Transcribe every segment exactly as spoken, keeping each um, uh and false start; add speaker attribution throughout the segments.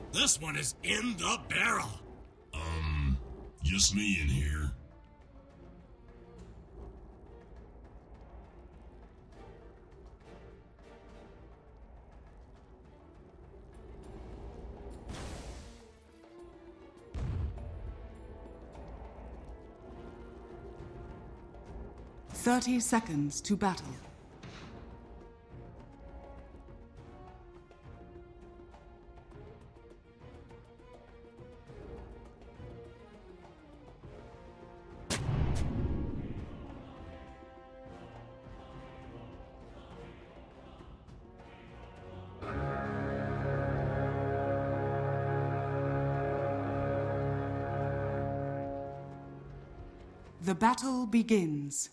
Speaker 1: This one is in the barrel.
Speaker 2: Um, just me in here.
Speaker 3: Thirty seconds to battle. The battle begins.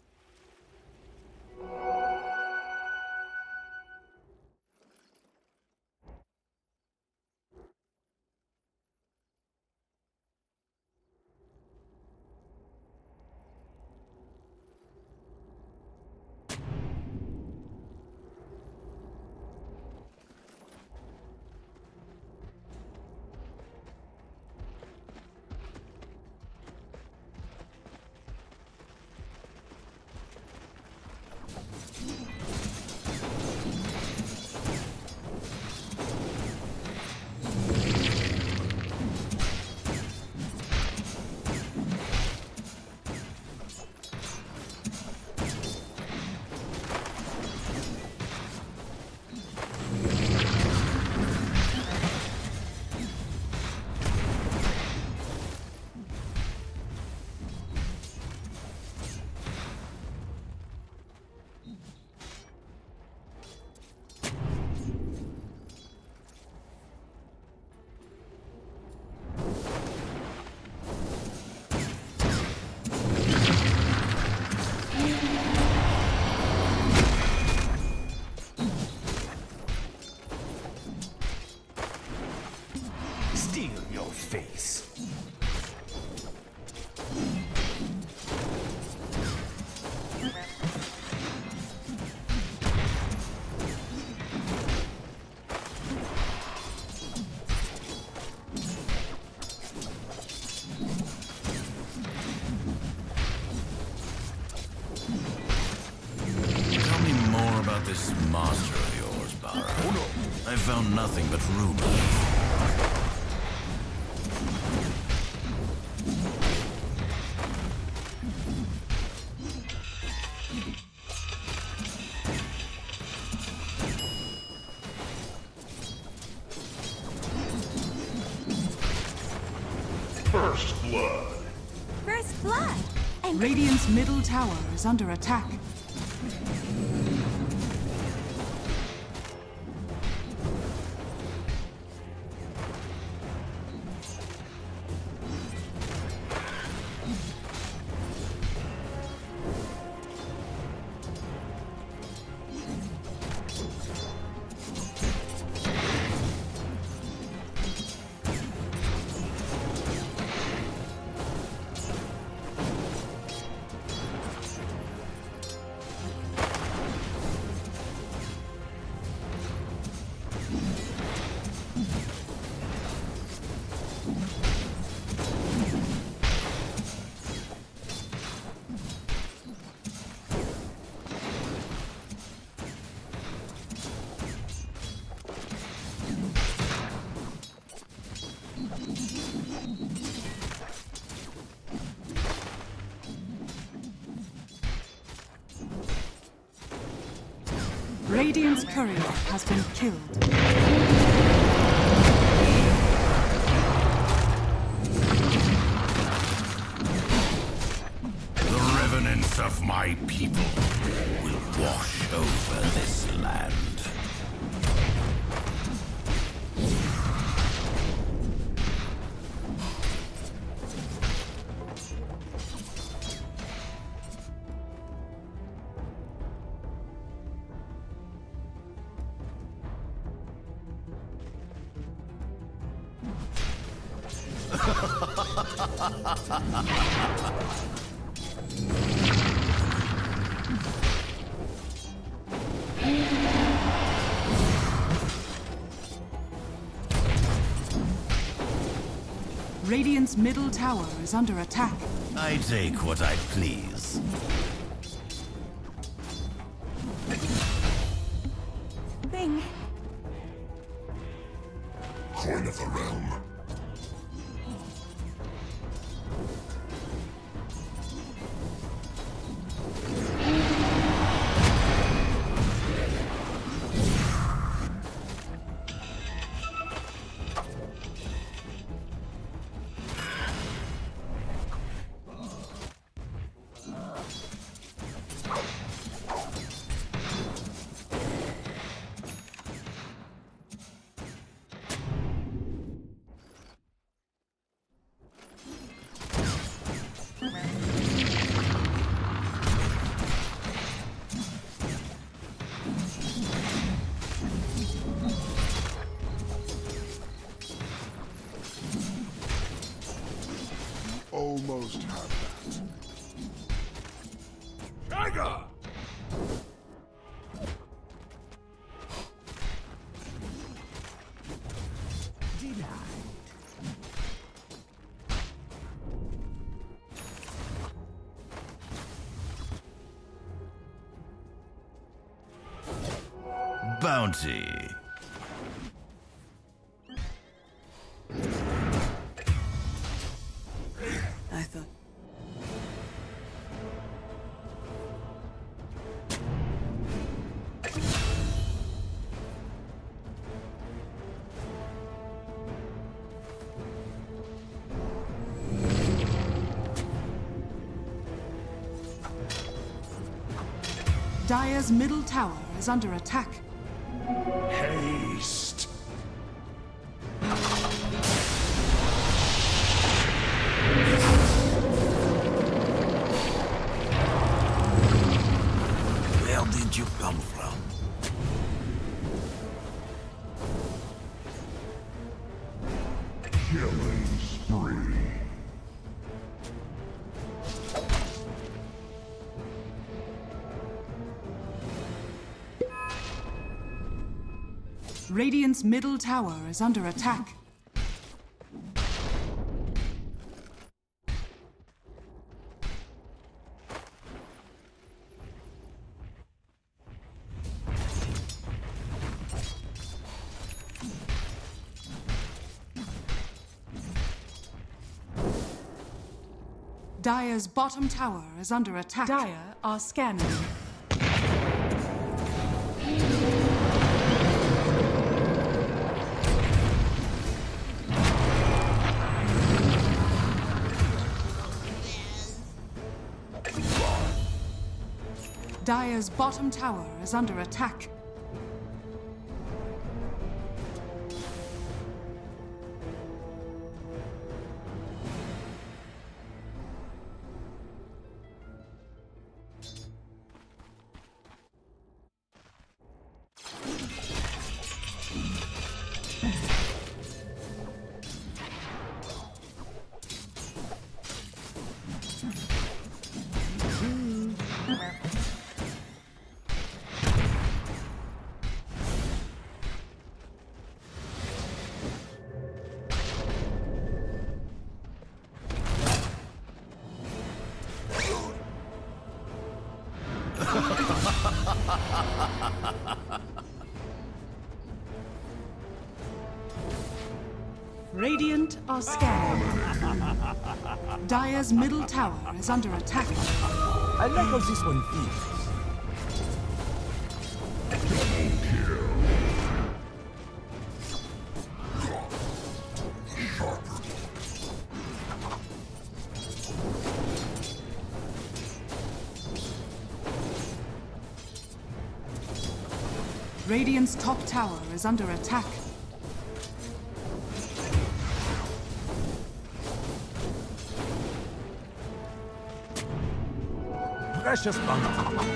Speaker 4: This master of yours, Bara. I've found nothing but rumors.
Speaker 2: First blood.
Speaker 5: First blood. And
Speaker 3: Radiant's middle tower is under attack. Radiant's courier has been killed.
Speaker 4: The revenants of my people will wash over this land.
Speaker 3: Radiant's middle tower is under attack.
Speaker 4: I take what I please.
Speaker 5: Bing.
Speaker 2: Coin of the realm.
Speaker 6: Almost have that.
Speaker 2: Tiger!
Speaker 4: Bounty.
Speaker 3: I thought. Dire's middle tower is under attack.
Speaker 2: Haste!
Speaker 1: Where did you come from?
Speaker 2: Killing spree.
Speaker 3: Radiant's middle tower is under attack. Dire's bottom tower is under attack. Dire are scanning. Dire's bottom tower is under attack. Radiant are scanning. Dire's middle tower is under attack.
Speaker 1: I like how this one feels.
Speaker 3: Radiant's top tower is under attack.
Speaker 1: Precious bounty.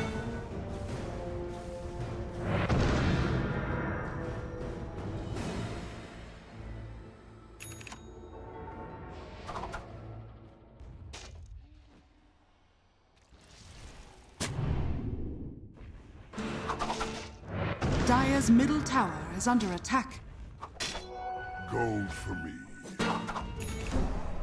Speaker 3: Dire's middle tower is under attack.
Speaker 6: Gold for me.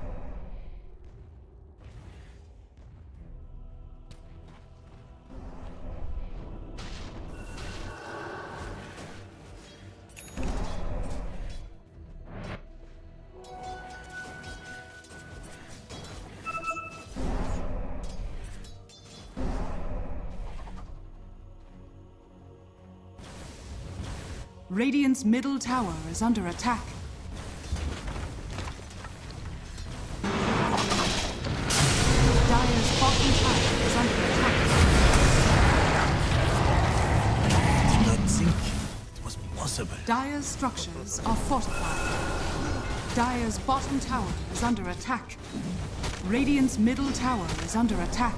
Speaker 3: Radiant's middle tower is under attack. Dire's bottom tower is under attack.
Speaker 1: I did not think it was possible.
Speaker 3: Dire's structures are fortified. Dire's bottom tower is under attack. Radiant's middle tower is under attack.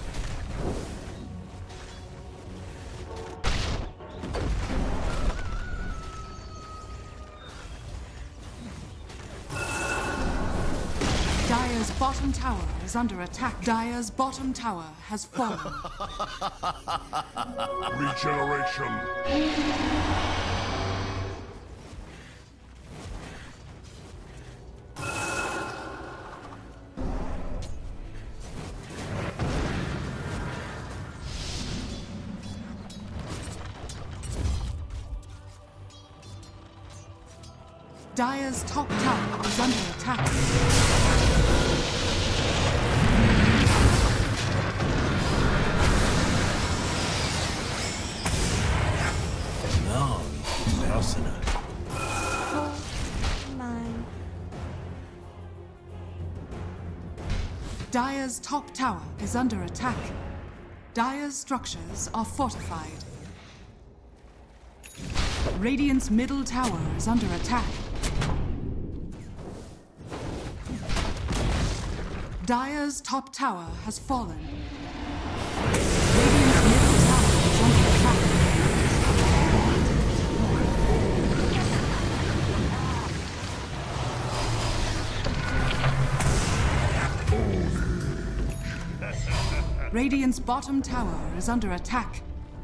Speaker 3: Dire's bottom tower is under attack. Dire's bottom tower has fallen.
Speaker 2: Regeneration.
Speaker 3: Dire's top tower is under attack.
Speaker 1: Now it's personal.
Speaker 5: Mine.
Speaker 3: Dire's top tower is under attack. Dire's structures are fortified. Radiant's middle tower is under attack. Dire's top tower has fallen. Radiant's middle tower is under attack. Radiant's bottom tower is under attack.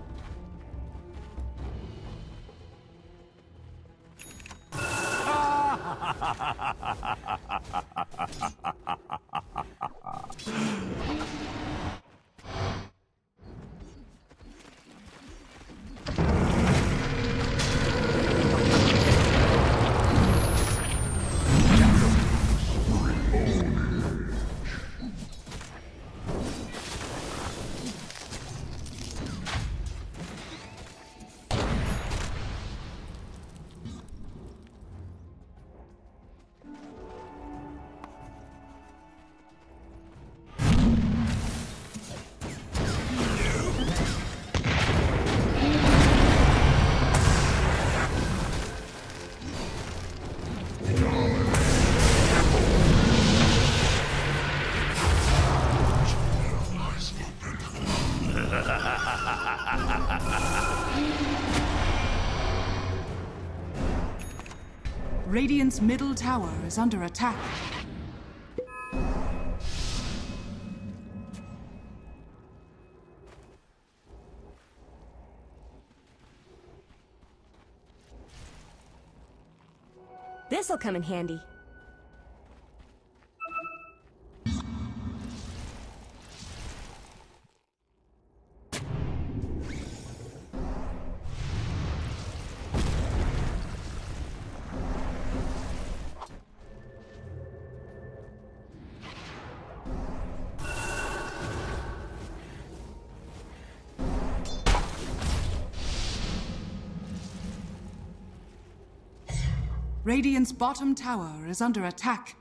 Speaker 3: Radiant's middle tower is under attack.
Speaker 5: This'll come in handy.
Speaker 3: Radiant's bottom tower is under attack.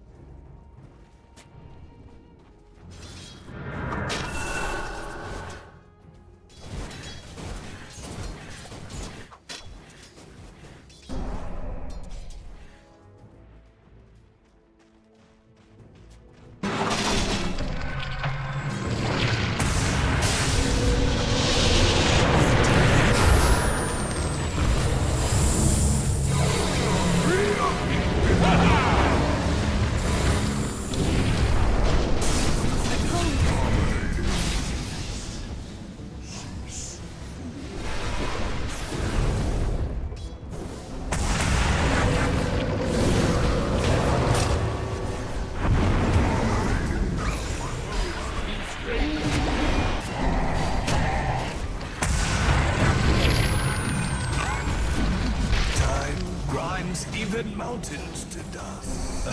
Speaker 1: Even mountains to dust.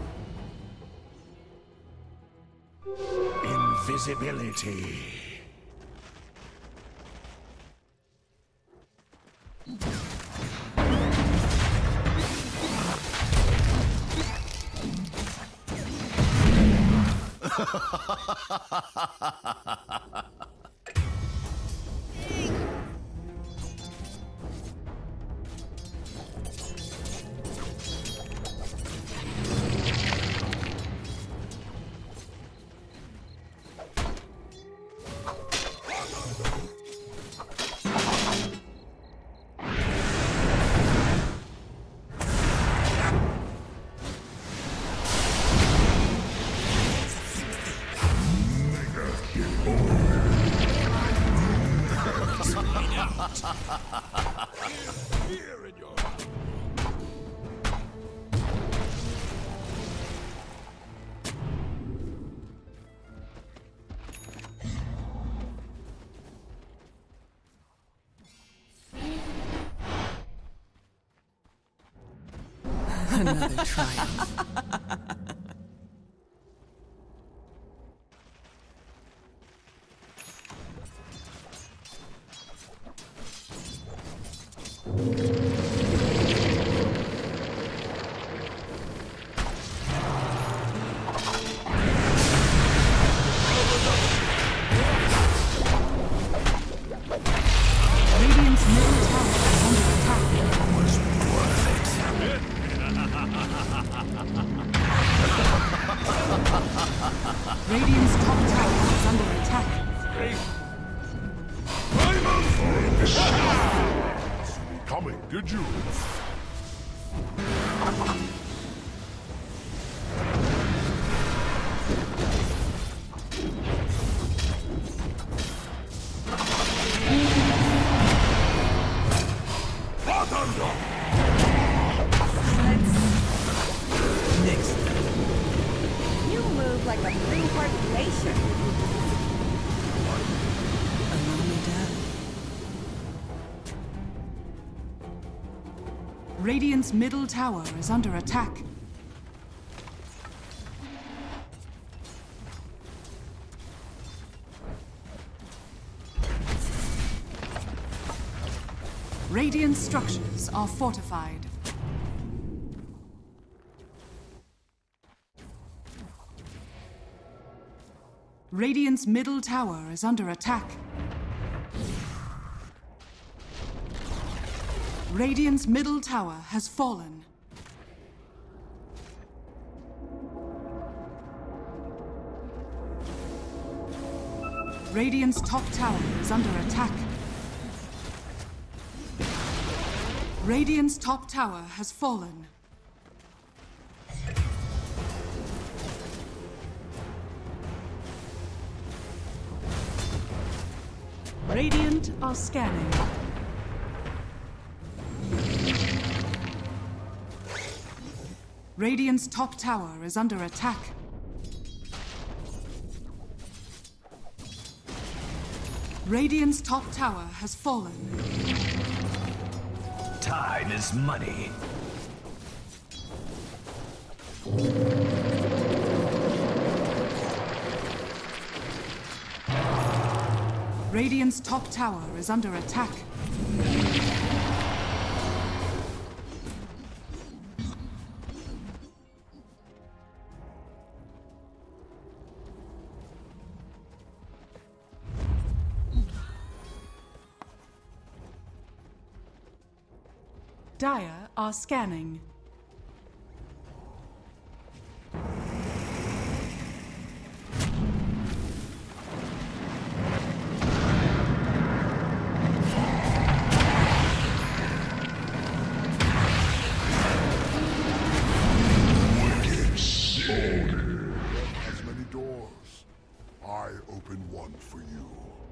Speaker 2: Invisibility. Here in your
Speaker 6: Another triumph.
Speaker 3: Radiant's middle tower is under attack. Radiant's top tower is under attack.
Speaker 2: coming, did you?
Speaker 6: Next.
Speaker 5: You move like a three-part glacier.
Speaker 6: Allow me down.
Speaker 3: Radiant's middle tower is under attack. Radiant structures are fortified. Radiant's middle tower is under attack. Radiant's middle tower has fallen. Radiant's top tower is under attack. Radiant's top tower has fallen. Radiant are scanning. Radiant's top tower is under attack. Radiant's top tower has fallen.
Speaker 1: Time is money.
Speaker 3: Radiant's top tower is under attack. Dire are scanning.
Speaker 2: As many doors. I open one for you.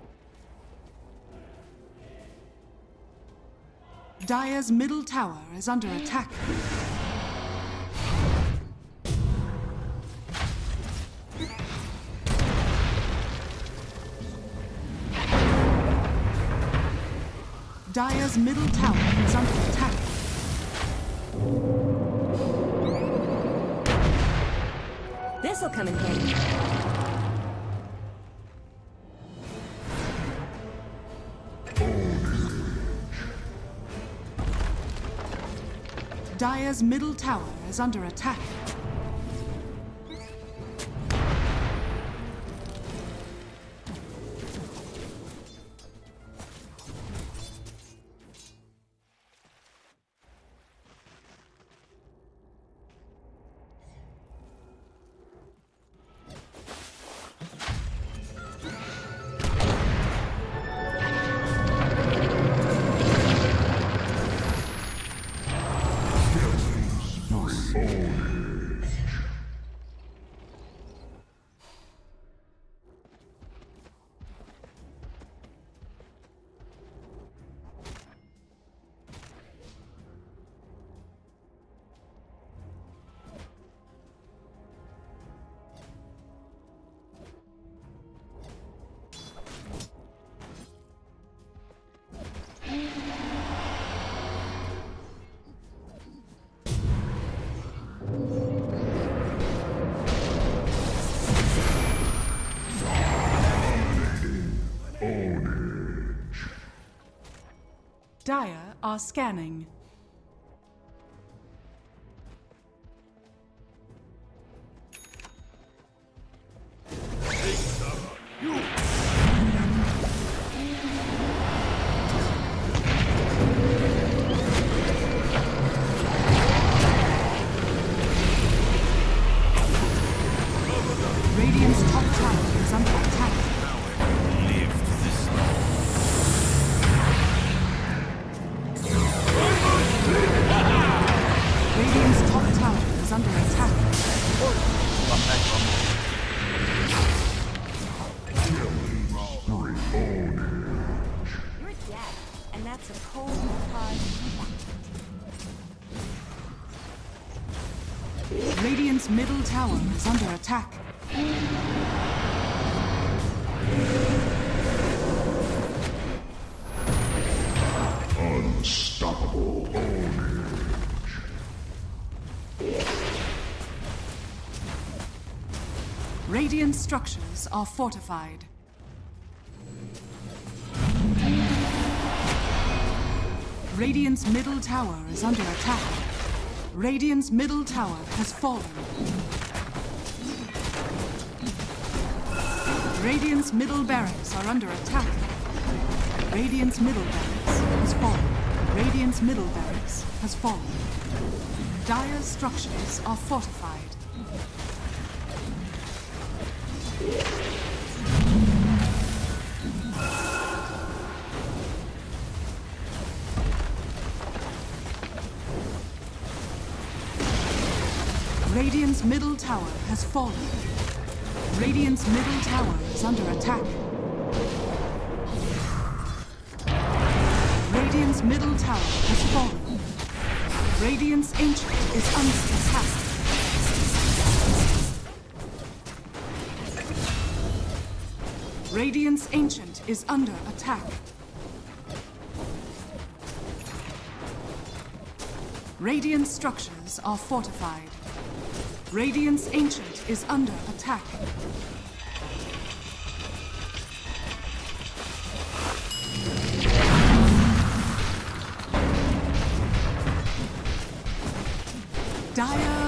Speaker 3: Dire's middle tower is under attack. Dire's middle tower is under attack.
Speaker 5: This'll come in handy.
Speaker 3: Dire's middle tower is under attack. Dire are scanning. Radiant's top tower is under attack.
Speaker 4: Lived this long.
Speaker 3: Radiant's top tower is under attack.
Speaker 5: You're dead, and that's a cold massage.
Speaker 3: Radiant's middle tower is under attack.
Speaker 2: Unstoppable ownage.
Speaker 3: Radiant structures are fortified. Radiant's middle tower is under attack. Radiant's middle tower has fallen. Radiant's middle barracks are under attack. Radiant's middle barracks has fallen. Radiant's middle barracks has fallen. Dire's structures are fortified. Radiant's middle tower has fallen. Radiant's middle tower is under attack. Radiant's middle tower has fallen. Radiant's ancient is under attack. Radiant's ancient is under attack. Radiant structures are fortified. Radiant's ancient is under attack. Dire